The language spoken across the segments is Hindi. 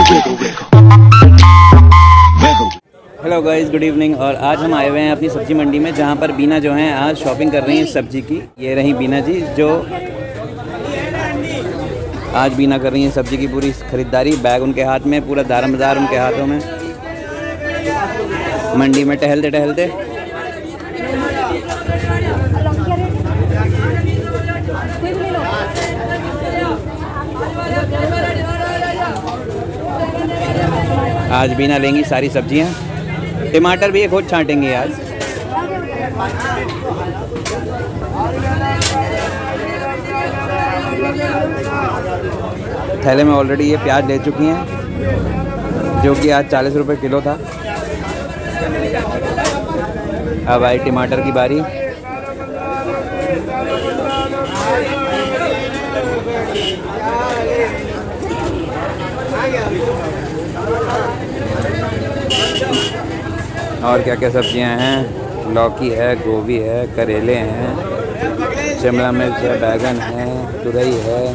Hello guys, good evening. और आज हम आए हुए हैं अपनी सब्जी मंडी में, जहां पर बीना जो हैं आज शॉपिंग कर रही हैं सब्जी की। ये रही बीना जी, जो आज बीना कर रही हैं सब्जी की पूरी खरीदारी। बैग उनके हाथ में, पूरा दारमदार उनके हाथों में, मंडी में टहलते टहलते। आज बीना लेंगी सारी सब्जियां। टमाटर भी खुद छांटेंगे आज। थैले में ऑलरेडी ये प्याज ले चुकी हैं, जो कि आज 40 रुपये किलो था। अब आई टमाटर की बारी। और क्या क्या सब्जियां हैं, लौकी है, गोभी है, करेले हैं, शिमला मिर्च है, बैगन है, तुरई है।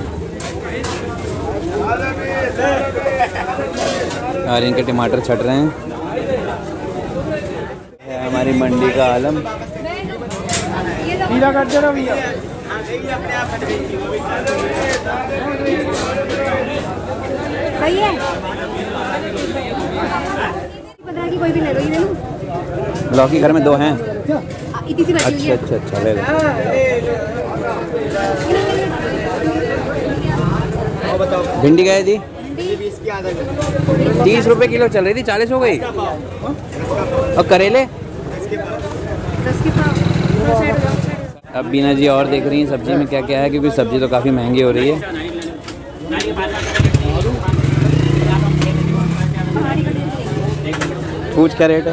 और इनके टमाटर छट रहे हैं। हमारी मंडी का आलम। सही है, कोई भी ले लो, ये ले लो। लौकी घर में 2 हैं। इतनी सी बची हुई है। अच्छा ले लो। भिंडी क्या है जी? 30 रुपये किलो चल रही थी, 40 हो गई। और करेले? अब बीना जी और देख रही हैं सब्जी में क्या क्या है, क्योंकि सब्जी तो काफ़ी महंगी हो रही है। पूछ क्या रेट है?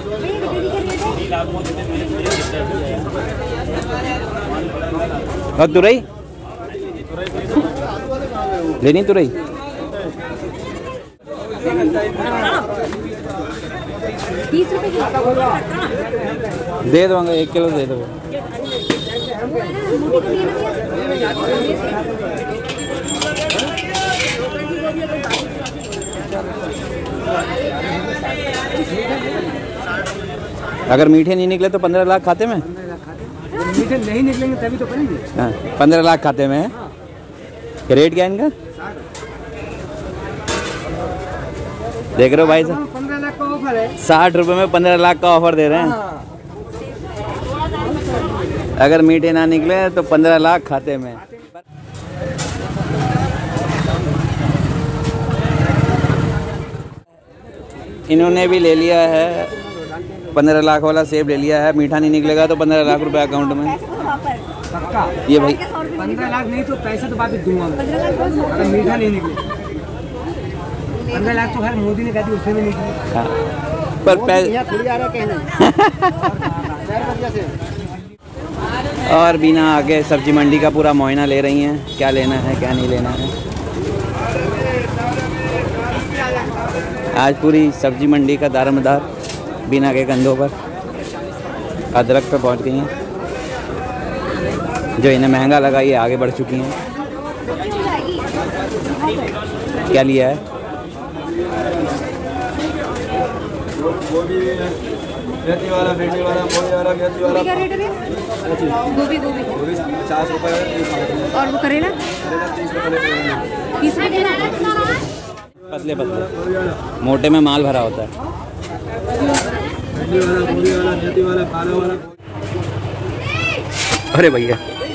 और तुरई लेनी? तुरई दे दूँगा, 1 किलो दे दो। अगर मीठे नहीं निकले तो 15 लाख खाते में? मीठे नहीं निकलेंगे तभी तो करेंगे। हाँ, 15 लाख खाते में है। रेट क्या है इनका? देख रहे हो भाई साहब, 15 लाख का ऑफर है। 60 रुपये में 15 लाख का ऑफर दे रहे हैं। अगर मीठे ना निकले तो 15 लाख खाते में। इन्होंने भी ले लिया है 15 लाख वाला सेब ले लिया है। मीठा नहीं निकलेगा तो 15 लाख रुपए अकाउंट में। पक्का ये भाई 15 लाख नहीं तो पैसे तो बाद में दूंगा मैं, अगर मीठा नहीं निकले। 15 लाख तो हर मोदी ने कहा थी, उसमें भी निकले। हाँ, पर और बीना आगे सब्जी मंडी का पूरा मुआयना ले रही हैं, क्या लेना है क्या नहीं लेना है। आज पूरी सब्जी मंडी का दारोमदार बीना के कंधों पर। अदरक पे पहुंच गई हैं, जो इन्हें महंगा लगा ये आगे बढ़ चुकी हैं। क्या लिया है? गोभी 50 रुपये। और वो करेला 30 रुपये। पतले पतले, मोटे में माल भरा होता है। अरे भैया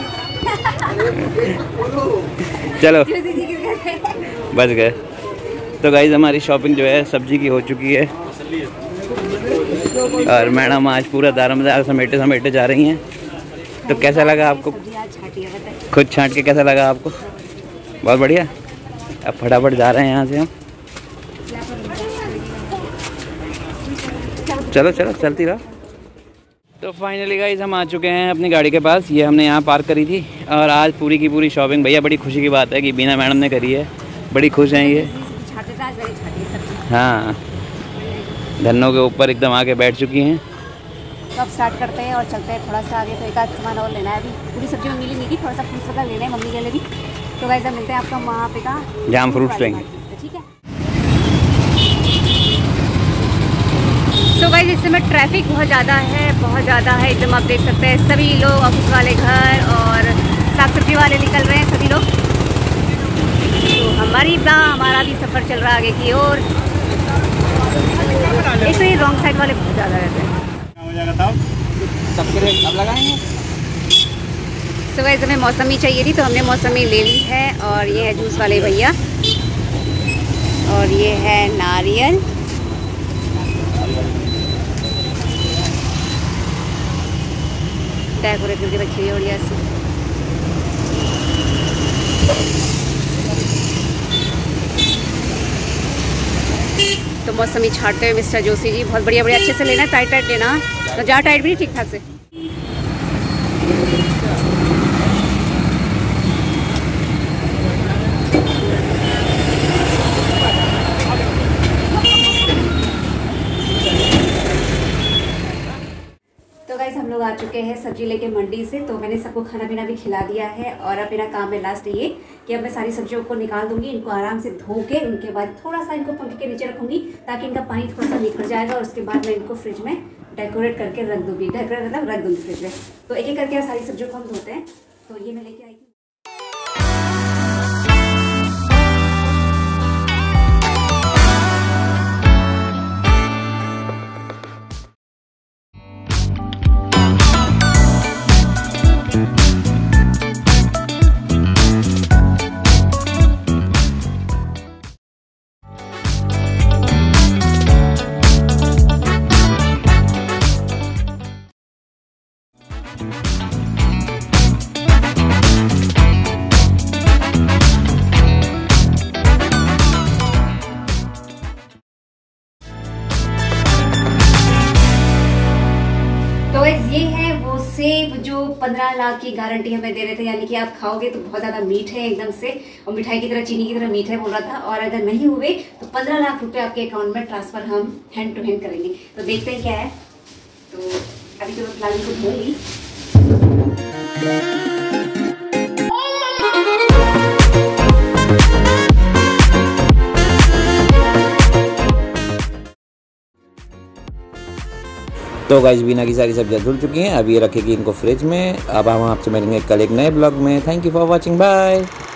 चलो बच गए। तो गाइस हमारी शॉपिंग जो है सब्जी की हो चुकी है, और मैडम आज पूरा दारोमदार समेटे समेटे जा रही हैं। तो कैसा लगा आपको? खुद छांट के कैसा लगा आपको? बहुत बढ़िया। अब फटाफट जा रहे हैं यहाँ से हम। चलो चलो चलती रहो। तो फाइनली गाइस हम आ चुके हैं अपनी गाड़ी के पास। ये हमने यहाँ पार्क करी थी, और आज पूरी की पूरी शॉपिंग भैया बड़ी खुशी की बात है कि बीना मैडम ने करी है। बड़ी खुश हैं ये। हाँ, धन्नों के ऊपर एकदम आके बैठ चुकी हैं। तो अब स्टार्ट करते हैं और चलते हैं थोड़ा सा आगे। तो एक आध सामान और लेना है, अभी पूरी सब्जी में मिली नहीं थी, थोड़ा सा फ्रूट्स वगैरह लेना है मम्मी के लिए भी। तो गाइस अब मिलते हैं आपका वहाँ पे का, जहाँ हम फ्रूट्स लेंगे। ठीक है। समय ट्रैफिक बहुत ज़्यादा है, बहुत ज़्यादा है एकदम। आप देख सकते हैं सभी लोग, ऑफिस वाले घर और साग सब्जी वाले निकल रहे हैं सभी लोग। तो हमारा भी सफ़र चल रहा है आगे की ओर। एक तो ये रॉन्ग साइड वाले बहुत ज़्यादा रहते हैं। सबके रेट अब लगाएंगे। तो वैसे हमें मौसमी चाहिए थी तो हमने मौसमी ले ली है। और ये है जूस वाले भैया, और ये है नारियल। डेकोरेट करके रखी है बढ़िया सी। तो मौसमी छाटते हुए मिस्टर जोशी जी, बहुत बढ़िया बढ़िया, अच्छे से लेना, टाइट टाइट लेना, तो ज़्यादा टाइट भी नहीं, ठीक ठाक से। तो गाइस हम लोग आ चुके हैं सब्जी लेके मंडी से। तो मैंने सबको खाना पीना भी खिला दिया है और अब मेरा काम है लास्ट ये कि अब मैं सारी सब्जियों को निकाल दूंगी, इनको आराम से धो के उनके बाद थोड़ा सा इनको पंखे के नीचे रखूंगी ताकि इनका पानी थोड़ा सा निकल जाएगा। और उसके बाद मैं इनको फ्रिज में डेकोरेट करके रख दूंगी, डेकोरेट मतलब रख दूंगी फ्रिज में। तो एक एक करके सारी सब्जियों को हम धोते हैं। तो ये मैं लेके आई थी। ये है वो सेब जो 15 लाख की गारंटी हमें दे रहे थे, यानी कि आप खाओगे तो बहुत ज़्यादा मीठ है एकदम से, और मिठाई की तरह, चीनी की तरह मीठ है बोल रहा था। और अगर नहीं हुए तो 15 लाख रुपए आपके अकाउंट में ट्रांसफर हम हैंड टू हैंड करेंगे। तो देखते हैं क्या है। तो अभी तो फिलहाल इनको धोऊंगी। तो गाइस बीना की सारी सब्जियां धुल चुकी हैं, अब ये रखेगी इनको फ्रिज में। अब हम आपसे मिलेंगे कल एक नए ब्लॉग में। Thank you for watching, bye.